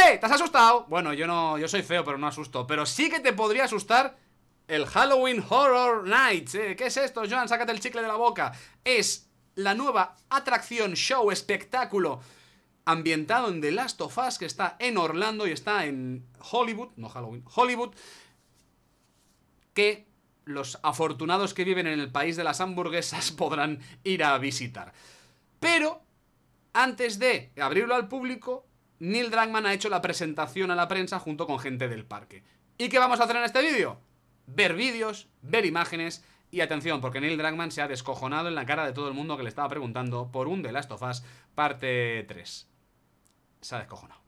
¡Eh! ¿Te has asustado? Bueno, yo no, yo soy feo, pero no asusto. Pero sí que te podría asustar el Halloween Horror Nights. ¿Qué es esto, Joan? Sácate el chicle de la boca. Es la nueva atracción, show, espectáculo ambientado en The Last of Us, que está en Orlando y está en Hollywood, no Halloween, Hollywood, que los afortunados que viven en el país de las hamburguesas podrán ir a visitar. Pero antes de abrirlo al público, Neil Druckmann ha hecho la presentación a la prensa junto con gente del parque. ¿Y qué vamos a hacer en este vídeo? Ver vídeos, ver imágenes y atención, porque Neil Druckmann se ha descojonado en la cara de todo el mundo que le estaba preguntando por un The Last of Us parte 3. Se ha descojonado.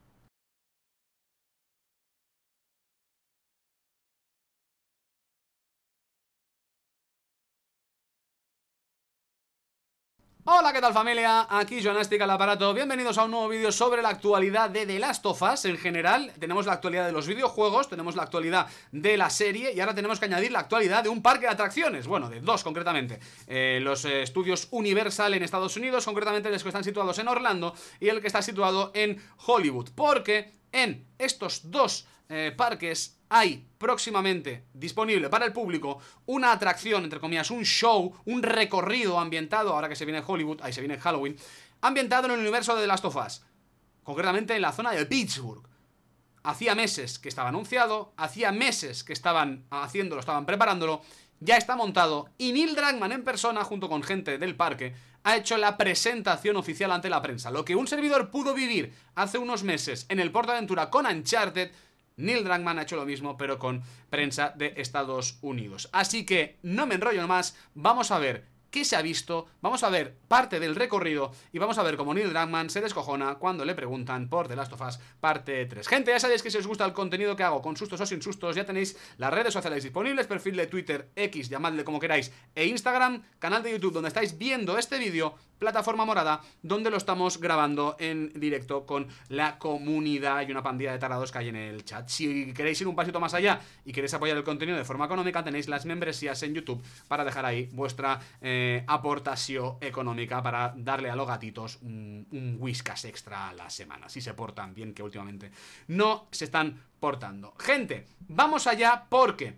Hola, ¿qué tal, familia? Aquí Joanastic al aparato. Bienvenidos a un nuevo vídeo sobre la actualidad de The Last of Us en general. Tenemos la actualidad de los videojuegos, tenemos la actualidad de la serie y ahora tenemos que añadir la actualidad de un parque de atracciones. Bueno, de dos concretamente. Los estudios Universal en Estados Unidos, concretamente los que están situados en Orlando y el que está situado en Hollywood. Porque en estos dos parques hay próximamente disponible para el público una atracción, entre comillas, un show, un recorrido ambientado, ahora que se viene Hollywood, ahí se viene Halloween, ambientado en el universo de The Last of Us, concretamente en la zona de Pittsburgh. Hacía meses que estaba anunciado, hacía meses que estaban haciéndolo, estaban preparándolo, ya está montado y Neil Druckmann en persona, junto con gente del parque, ha hecho la presentación oficial ante la prensa. Lo que un servidor pudo vivir hace unos meses en el PortAventura con Uncharted, Neil Druckmann ha hecho lo mismo, pero con prensa de Estados Unidos. Así que no me enrollo más, vamos a ver qué se ha visto, vamos a ver parte del recorrido y vamos a ver cómo Neil Druckmann se descojona cuando le preguntan por The Last of Us parte 3. Gente, ya sabéis que si os gusta el contenido que hago, con sustos o sin sustos, ya tenéis las redes sociales disponibles, perfil de Twitter, X, llamadle como queráis, e Instagram, canal de YouTube donde estáis viendo este vídeo, plataforma morada, donde lo estamos grabando en directo con la comunidad y una pandilla de tarados que hay en el chat. Si queréis ir un pasito más allá y queréis apoyar el contenido de forma económica, tenéis las membresías en YouTube para dejar ahí vuestra aportación económica para darle a los gatitos un whiskas extra a la semana, si se portan bien, que últimamente no se están portando. Gente, vamos allá porque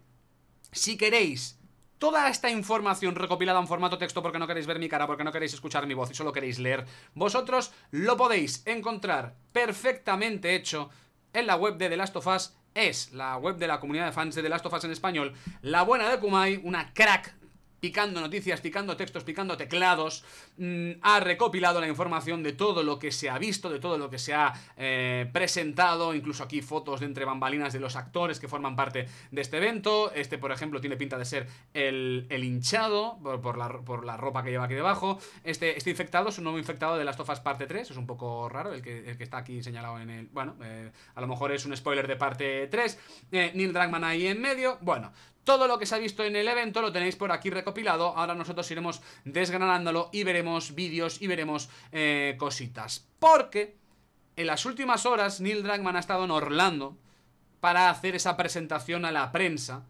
si queréis toda esta información recopilada en formato texto porque no queréis ver mi cara, porque no queréis escuchar mi voz y solo queréis leer, vosotros lo podéis encontrar perfectamente hecho en la web de The Last of Us. Es la web de la comunidad de fans de The Last of Us en español, la buena de Kumai, una crack picando noticias, picando textos, picando teclados, ha recopilado la información de todo lo que se ha visto, de todo lo que se ha presentado, incluso aquí fotos de entre bambalinas de los actores que forman parte de este evento. Este, por ejemplo, tiene pinta de ser el hinchado por la ropa que lleva aquí debajo. Este infectado es un nuevo infectado de The Last of Us parte 3, es un poco raro el que está aquí señalado en el... Bueno, a lo mejor es un spoiler de parte 3. Neil Druckmann ahí en medio, bueno... Todo lo que se ha visto en el evento lo tenéis por aquí recopilado. Ahora nosotros iremos desgranándolo y veremos vídeos y veremos cositas. Porque en las últimas horas Neil Druckmann ha estado en Orlando para hacer esa presentación a la prensa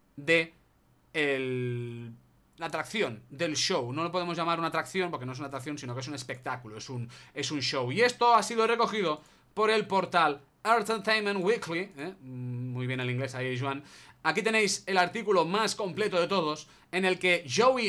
de la atracción del show. No lo podemos llamar una atracción porque no es una atracción, sino que es un espectáculo, es un show. Y esto ha sido recogido por el portal Entertainment Weekly, muy bien el inglés ahí, Joan. Aquí tenéis el artículo más completo de todos, en el que Joey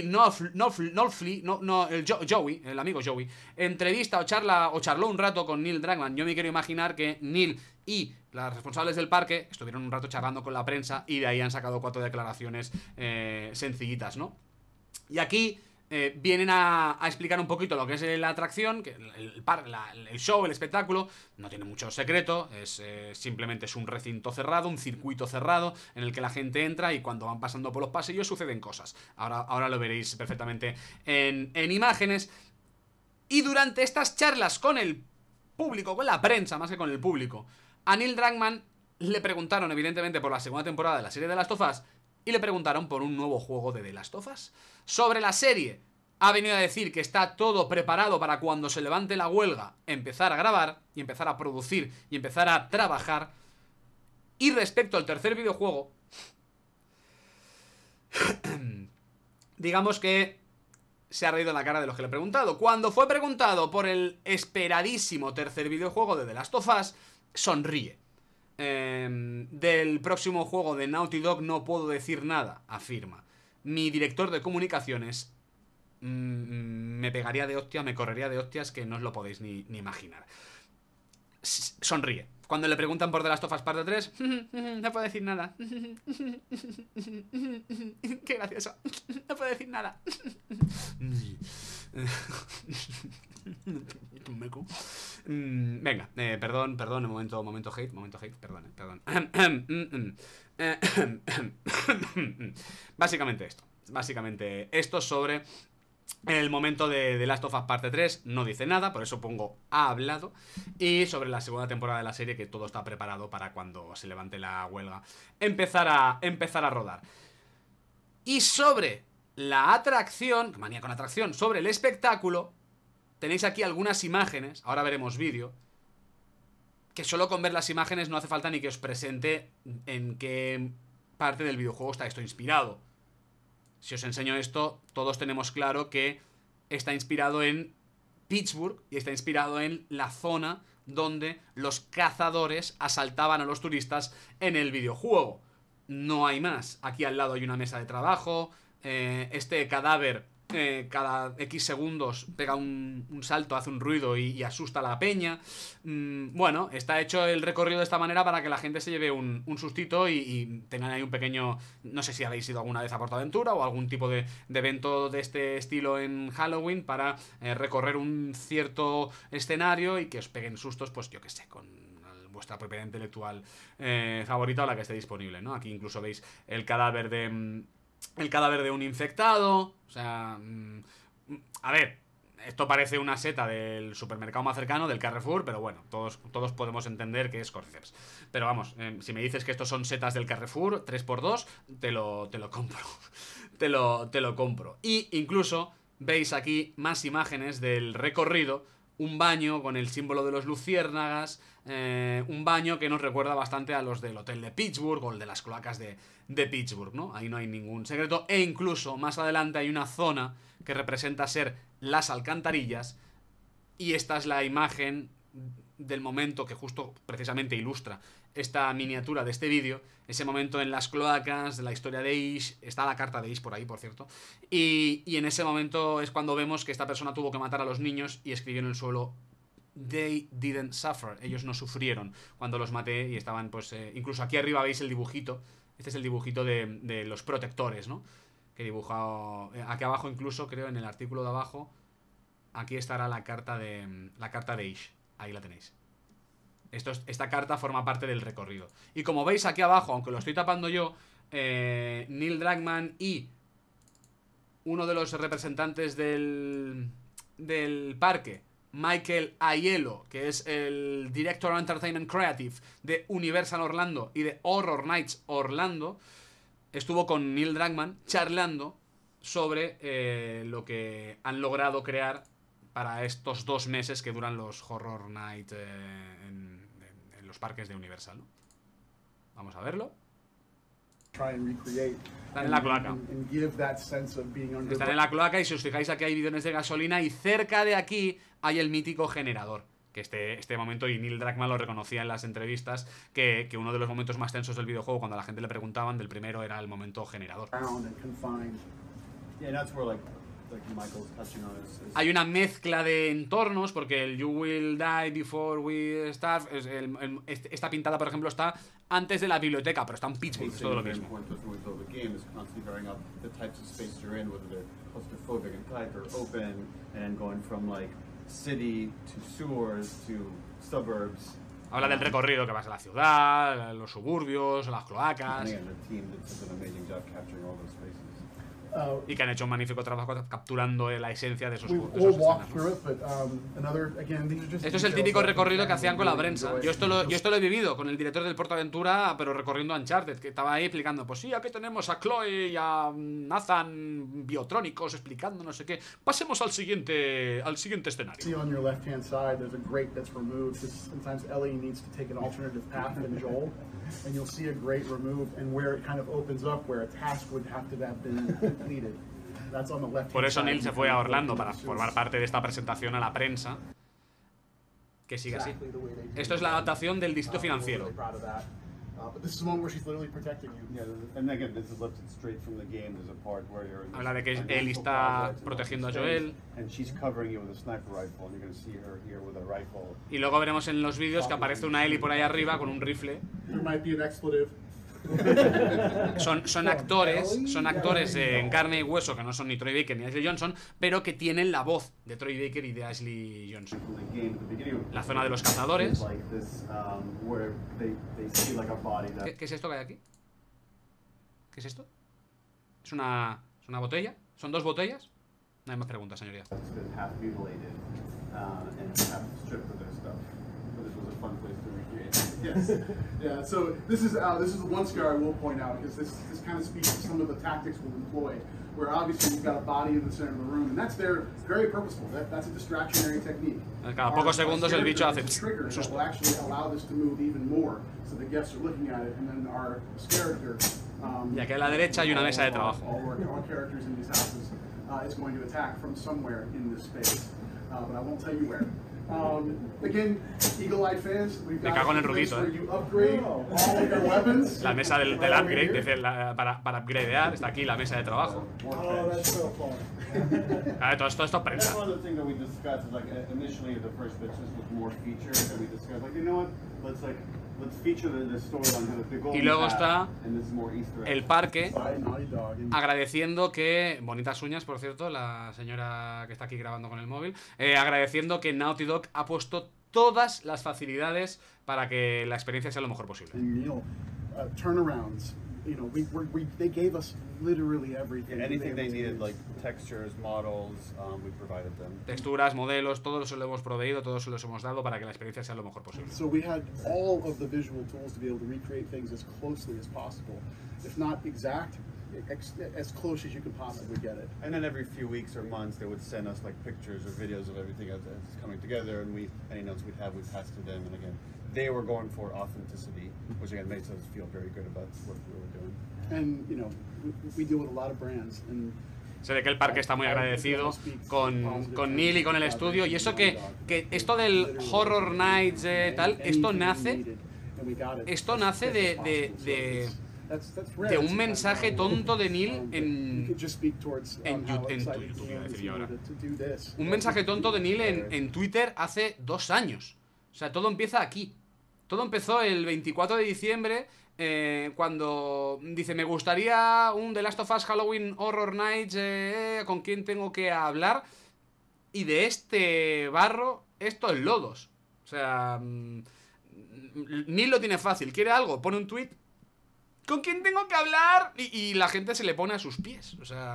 Joey, el amigo Joey, entrevista o charló un rato con Neil Druckmann. Yo me quiero imaginar que Neil y las responsables del parque estuvieron un rato charlando con la prensa y de ahí han sacado 4 declaraciones sencillitas, ¿no? Y aquí vienen a explicar un poquito lo que es la atracción, que el show, el espectáculo, no tiene mucho secreto, simplemente es un recinto cerrado, un circuito cerrado, en el que la gente entra y cuando van pasando por los pasillos suceden cosas. Ahora lo veréis perfectamente en imágenes. Y durante estas charlas con el público, con la prensa, más que con el público, a Neil Druckmann le preguntaron, evidentemente, por la segunda temporada de la serie de The Last of Us, y le preguntaron por un nuevo juego de The Last of Us. Sobre la serie, ha venido a decir que está todo preparado para cuando se levante la huelga empezar a grabar y empezar a producir y empezar a trabajar. Y respecto al tercer videojuego, digamos que se ha reído en la cara de los que le he preguntado. Cuando fue preguntado por el esperadísimo tercer videojuego de The Last of Us, sonríe. Del próximo juego de Naughty Dog no puedo decir nada, afirma. Mi director de comunicaciones me pegaría de hostia, me correría de hostias que no os lo podéis ni imaginar. Sonríe. Cuando le preguntan por The Last of Us Parte 3, no puedo decir nada. Qué gracioso. No puedo decir nada. Venga, perdón, momento hate, perdón. Básicamente esto sobre el momento de The Last of Us Parte 3 no dice nada, por eso pongo ha hablado. Y sobre la segunda temporada de la serie, que todo está preparado para cuando se levante la huelga empezar a rodar. Y sobre la atracción, manía con atracción, sobre el espectáculo, tenéis aquí algunas imágenes, ahora veremos vídeo, que solo con ver las imágenes no hace falta ni que os presente en qué parte del videojuego está esto inspirado. Si os enseño esto, todos tenemos claro que está inspirado en Pittsburgh y está inspirado en la zona donde los cazadores asaltaban a los turistas en el videojuego. No hay más. Aquí al lado hay una mesa de trabajo. Este cadáver cada X segundos pega un salto, hace un ruido y asusta a la peña. Bueno, está hecho el recorrido de esta manera para que la gente se lleve un sustito y tengan ahí un pequeño... No sé si habéis ido alguna vez a PortAventura o algún tipo de evento de este estilo en Halloween para recorrer un cierto escenario y que os peguen sustos, pues yo que sé, con vuestra propiedad intelectual favorita o la que esté disponible, ¿no? Aquí incluso veis el cadáver de un infectado. O sea, a ver, esto parece una seta del supermercado más cercano, del Carrefour, pero bueno, todos podemos entender que es Cordyceps. Pero vamos, si me dices que estos son setas del Carrefour 3x2, te lo compro. te lo compro. Y incluso veis aquí más imágenes del recorrido. Un baño con el símbolo de los luciérnagas, un baño que nos recuerda bastante a los del hotel de Pittsburgh o el de las cloacas de Pittsburgh, ¿no? Ahí no hay ningún secreto. E incluso más adelante hay una zona que representa ser las alcantarillas. Y esta es la imagen del momento que justo precisamente ilustra esta miniatura de este vídeo. Ese momento en las cloacas, de la historia de Ish. Está la carta de Ish por ahí, por cierto. Y en ese momento es cuando vemos que esta persona tuvo que matar a los niños y escribió en el suelo: They didn't suffer. Ellos no sufrieron cuando los maté y estaban, pues... incluso aquí arriba veis el dibujito. Este es el dibujito de los protectores, ¿no? Que he dibujado... aquí abajo incluso, creo, en el artículo de abajo, aquí estará la carta de Ish. Ahí la tenéis. Esta carta forma parte del recorrido. Y como veis aquí abajo, aunque lo estoy tapando yo, Neil Druckmann y uno de los representantes del parque, Michael Aiello, que es el Director of Entertainment Creative de Universal Orlando y de Horror Nights Orlando, estuvo con Neil Druckmann charlando sobre lo que han logrado crear para estos 2 meses que duran los Horror Nights en los parques de Universal, ¿no? Vamos a verlo. Están en la cloaca. Están en la cloaca y si os fijáis aquí hay bidones de gasolina y cerca de aquí hay el mítico generador. Que este momento, y Neil Druckmann lo reconocía en las entrevistas, que uno de los momentos más tensos del videojuego, cuando a la gente le preguntaban del primero, era el momento generador. Hay una mezcla de entornos, porque el You Will Die Before We Start está pintada, por ejemplo, está antes de la biblioteca, pero está en Pittsburgh, es todo lo mismo. Habla del recorrido que vas a la ciudad, los suburbios, las cloacas. Y que han hecho un magnífico trabajo capturando la esencia de esos escenarios. Esto es el típico recorrido que hacían con la prensa. Yo esto lo he vivido con el director del PortAventura, pero recorriendo Uncharted, que estaba ahí explicando: pues sí, aquí tenemos a Chloe y a Nathan biotrónicos explicando no sé qué. Pasemos al siguiente escenario. See on your left hand side there's a grate that's removed because sometimes Ellie needs to take an alternative path than Joel, and you'll see a grate removed and where it kind of opens up where a task would have to have been completed. That's on the left. Por eso Neil se fue a Orlando para formar parte de esta presentación a la prensa, que siga así. exactly the way they do. Esto es la adaptación del distrito We're financiero. really proud of that. But this is the moment where she's literally protecting you. Yeah, and again, this is lifted straight from the game. There's a part where you're in Habla de que this Ellie financial está project in protegiendo a space, Joel. and she's covering you with a sniper rifle, and you're going to see her here with a rifle. Y luego veremos en los vídeos que aparece una Ellie por ahí arriba con un rifle. There might be an expletive. Son actores en carne y hueso que no son ni Troy Baker ni Ashley Johnson, pero que tienen la voz de Troy Baker y de Ashley Johnson. From the game, at the beginning of La zona de los cazadores. like this, where they see like a body that ¿Qué es esto que hay aquí? ¿Qué es esto? ¿Es una botella? ¿Son dos botellas? No hay más preguntas, señoría. has been half mutilated and half stripped of their stuff. But this was a fun place to recreate. Yes. Yeah. So this is one scare I will point out because this kind of speaks to some of the tactics we'll employ. Where obviously you've got a body in the center of the room, and that's there very purposeful. That's a distractionary technique. Cada pocos segundos el bicho hace trigger that will actually allow this to move even more, so the guests are looking at it, and then our character. Y aquí a la derecha hay una mesa de trabajo. All characters in these houses is going to attack from somewhere in this space, but I won't tell you where. Again, Eagle-eyed fans, we've Me got cago en el a place rudito, where you upgrade all of your weapons. La mesa del upgrade, dice, para upgradear, está aquí la mesa de trabajo. Oh, that's so fun. Todo esto es That's prensa. one of the things that we discussed. Is like initially the first bit just with more features, and we discussed like, you know what, let's feature the storyline with the goal. Y luego está and this is more Easter eggs. el parque By Naughty Dog. And agradeciendo que, bonitas uñas por cierto, la señora que está aquí grabando con el móvil, agradeciendo que Naughty Dog ha puesto todas las facilidades para que la experiencia sea lo mejor posible. Neil, turnarounds. You know, they gave us literally everything. Anything they needed, like textures, models, we provided them. Texturas, modelos, todo eso lo hemos proveído, todo eso los hemos dado para que la experiencia sea lo mejor posible. So we had all of the visual tools to be able to recreate things as closely as possible, if not exact, as close as you could possibly get it. And then every few weeks or months, they would send us like pictures or videos of everything as it's coming together, and any notes we'd have, we'd pass to them. And again, they were going for authenticity, which again makes us feel very good about what we were doing. And you know, we deal with a lot of brands, and Se ve que el parque está muy agradecido con Neil y con el estudio. Y eso que esto del Horror Nights tal, esto nace de un mensaje tonto de Neil en YouTube, iba a decir yo ahora. Un mensaje tonto de Neil en Twitter hace 2 años. O sea, todo empieza aquí. Todo empezó el 24 de diciembre cuando dice, me gustaría un The Last of Us Halloween Horror Nights, ¿con quién tengo que hablar? Y de este barro, esto es lodos. O sea, Neil lo tiene fácil. ¿Quiere algo? Pone un tweet. ¿Con quién tengo que hablar? Y la gente se le pone a sus pies. O sea,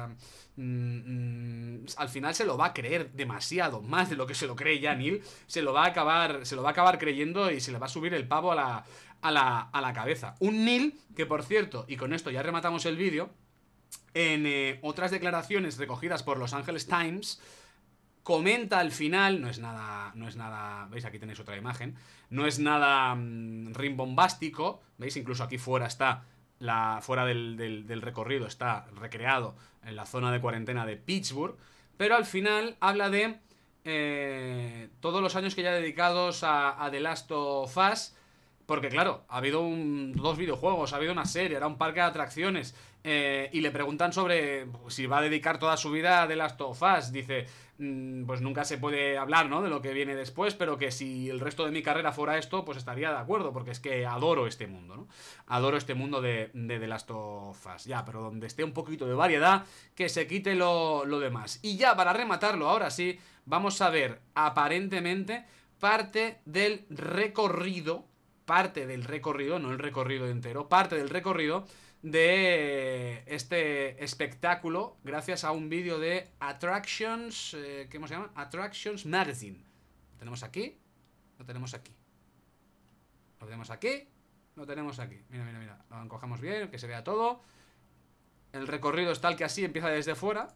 al final se lo va a creer demasiado, más de lo que se lo cree ya Neil. Se lo va a acabar creyendo y se le va a subir el pavo a la cabeza. Un Neil que, por cierto, y con esto ya rematamos el vídeo, en otras declaraciones recogidas por Los Angeles Times, comenta al final, no es nada, veis, aquí tenéis otra imagen, no es nada rimbombástico, veis, incluso aquí fuera está, fuera del recorrido está recreado en la zona de cuarentena de Pittsburgh, pero al final habla de todos los años que ya dedicados a The Last of Us, porque claro, ha habido 2 videojuegos, ha habido una serie, era un parque de atracciones, y le preguntan sobre si va a dedicar toda su vida a The Last of Us. Dice, pues nunca se puede hablar, ¿no?, de lo que viene después, pero que si el resto de mi carrera fuera esto, pues estaría de acuerdo, porque es que adoro este mundo, ¿no? Adoro este mundo de The Last of Us. Ya, pero donde esté un poquito de variedad, que se quite lo demás. Y ya, para rematarlo, ahora sí, vamos a ver, aparentemente, parte del recorrido, no el recorrido entero, parte del recorrido de este espectáculo gracias a un vídeo de Attractions, ¿cómo se llama? Attractions Magazine. Lo tenemos aquí, lo tenemos aquí. Lo tenemos aquí, lo tenemos aquí. Mira, lo encojamos bien, que se vea todo. El recorrido es tal que así empieza desde fuera.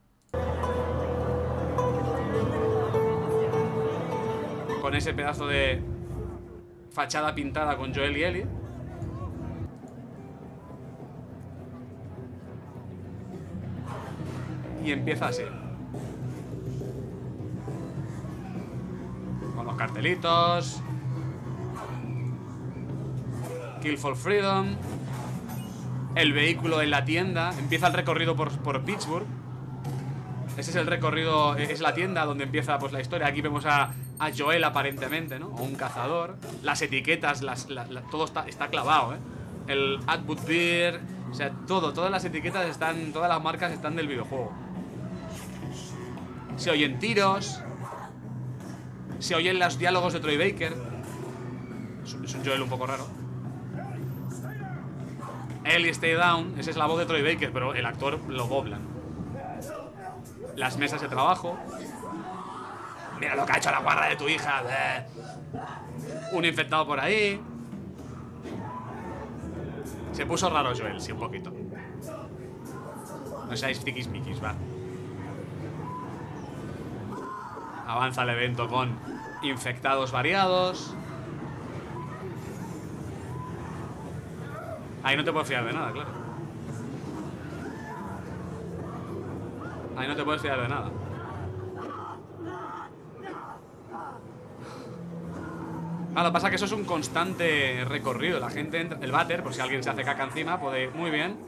Con ese pedazo de fachada pintada con Joel y Ellie. Y empieza así. Con los cartelitos. Kill for Freedom. El vehículo en la tienda. Empieza el recorrido por Pittsburgh. Ese es el recorrido, es la tienda donde empieza pues la historia. Aquí vemos a Joel aparentemente, ¿no? O un cazador. Las etiquetas, todo está clavado, ¿eh? El Atwood Beer, o sea, todas las etiquetas están, todas las marcas están del videojuego. Se oyen tiros. Se oyen los diálogos de Troy Baker. Es un Joel un poco raro. Ellie Stay Down, esa es la voz de Troy Baker, pero el actor lo doblan. Las mesas de trabajo. Mira lo que ha hecho la guarda de tu hija. Un infectado por ahí. Se puso raro Joel, sí, un poquito. No seáis tiquismiquis, va. Avanza el evento con infectados variados. Ahí no te puedes fiar de nada, claro. Ahí no te puedes fiar de nada. Ah, lo que pasa es que eso es un constante recorrido. La gente entra, el váter, por si alguien se hace caca encima, puede ir muy bien.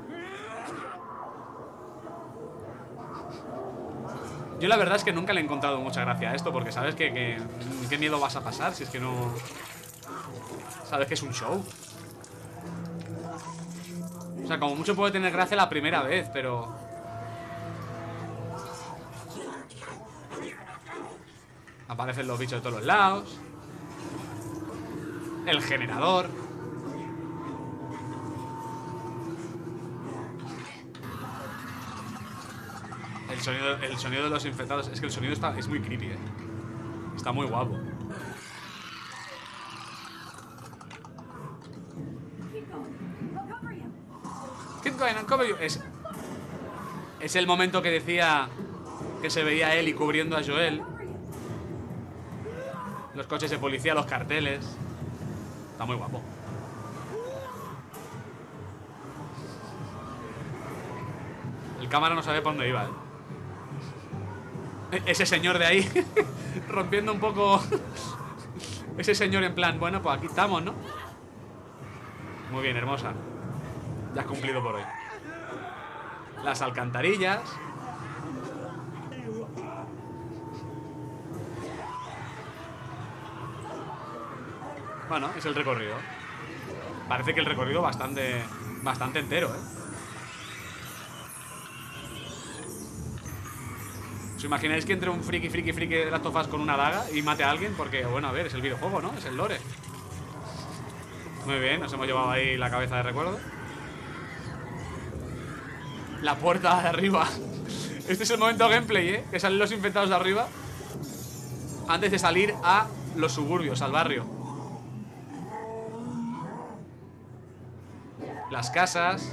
Yo la verdad es que nunca le he encontrado mucha gracia a esto, porque sabes que qué miedo vas a pasar si es que no... Sabes que es un show. O sea, como mucho puede tener gracia la primera vez, pero... Aparecen los bichos de todos los lados. El generador. El sonido de los infectados. Es que el sonido es muy creepy, ¿eh? Está muy guapo. Keep going, I'll cover you. Es el momento que decía que se veía a Ellie cubriendo a Joel. Los coches de policía, los carteles. Está muy guapo. El cámara no sabe por dónde iba, ¿eh? Ese señor de ahí rompiendo un poco. Ese señor en plan, bueno, pues aquí estamos, ¿no? Muy bien, hermosa. Ya has cumplido por hoy. Las alcantarillas. Bueno, es el recorrido. Parece que el recorrido bastante entero, ¿eh? ¿Os imagináis que entre un friki de Last of Us con una daga y mate a alguien? Porque, bueno, a ver, es el videojuego, ¿no? Es el lore. Muy bien, nos hemos llevado ahí la cabeza de recuerdo. La puerta de arriba. Este es el momento gameplay, ¿eh? Que salen los infectados de arriba antes de salir a los suburbios, al barrio. Las casas.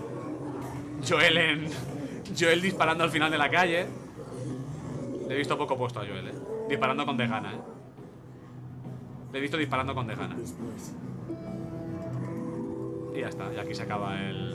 Joel disparando al final de la calle. Le he visto poco puesto a Joel, disparando con desgana, Le he visto disparando con desgana. Y ya está, y aquí se acaba el...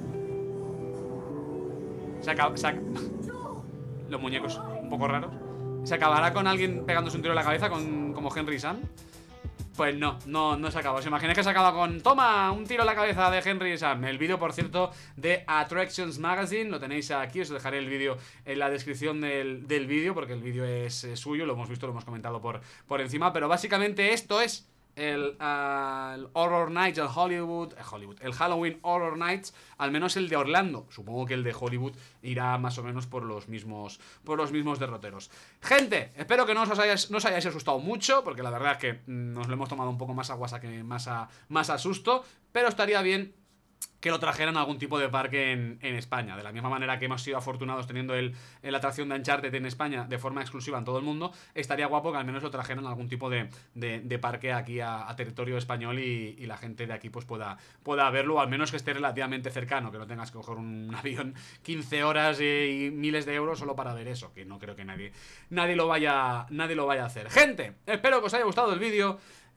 Los muñecos un poco raros. ¿Se acabará con alguien pegándose un tiro en la cabeza como Henry Sam? Pues no se acaba. ¿Os imagináis que se acaba con toma, un tiro en la cabeza de Henry Sam? El vídeo, por cierto, de Attractions Magazine lo tenéis aquí. Os dejaré el vídeo en la descripción del vídeo, porque el vídeo es suyo, lo hemos visto, lo hemos comentado por encima. Pero básicamente esto es el Horror Nights, el Halloween Horror Nights, al menos el de Orlando. Supongo que el de Hollywood irá más o menos por los mismos derroteros. Gente, espero que no os hayáis asustado mucho, porque la verdad es que nos lo hemos tomado un poco más a guasa que más a susto, pero estaría bien que lo trajeran a algún tipo de parque en España. De la misma manera que hemos sido afortunados teniendo la atracción de Uncharted en España de forma exclusiva en todo el mundo, estaría guapo que al menos lo trajeran a algún tipo de parque aquí a territorio español y la gente de aquí pues pueda verlo, o al menos que esté relativamente cercano, que no tengas que coger un avión 15 horas y miles de euros solo para ver eso, que no creo que nadie lo vaya a hacer. Gente, espero que os haya gustado el vídeo.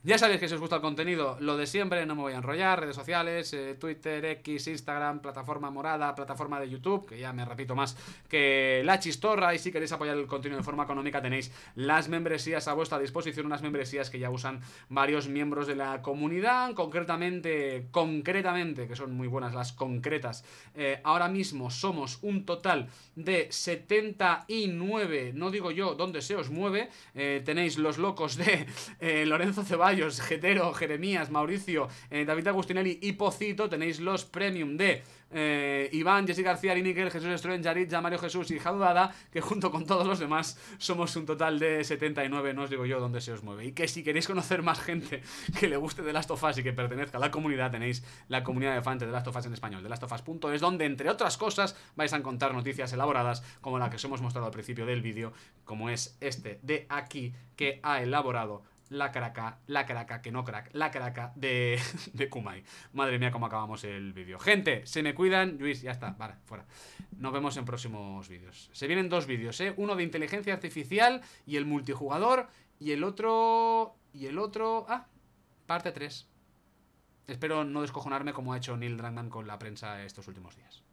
Ya sabéis que si os gusta el contenido, lo de siempre, no me voy a enrollar, redes sociales, Twitter, X, Instagram, plataforma morada, plataforma de YouTube, que ya me repito más que la chistorra, y si queréis apoyar el contenido de forma económica tenéis las membresías a vuestra disposición, unas membresías que ya usan varios miembros de la comunidad, concretamente, que son muy buenas las concretas. Ahora mismo somos un total de 79, no digo yo dónde se os mueve, tenéis los locos de Lorenzo Ceballos, Getero, Jeremías, Mauricio, David Agustinelli y Pocito. Tenéis los premium de Iván, Jessy García, Níquel, Jesús Estroen, Yaritza, Mario Jesús y Jadudada, que junto con todos los demás somos un total de 79, no os digo yo dónde se os mueve. Y que si queréis conocer más gente que le guste The Last of Us y que pertenezca a la comunidad, tenéis la comunidad de fans de The Last of Us en español, thelastofus.es, donde entre otras cosas vais a encontrar noticias elaboradas como la que os hemos mostrado al principio del vídeo, como es este de aquí, que ha elaborado la craca de Kumai. Madre mía, cómo acabamos el vídeo. Gente, se me cuidan. Luis, ya está, vale, fuera. Nos vemos en próximos vídeos. Se vienen dos vídeos, uno de inteligencia artificial y el multijugador, y el otro... parte 3. Espero no descojonarme como ha hecho Neil Druckmann con la prensa estos últimos días.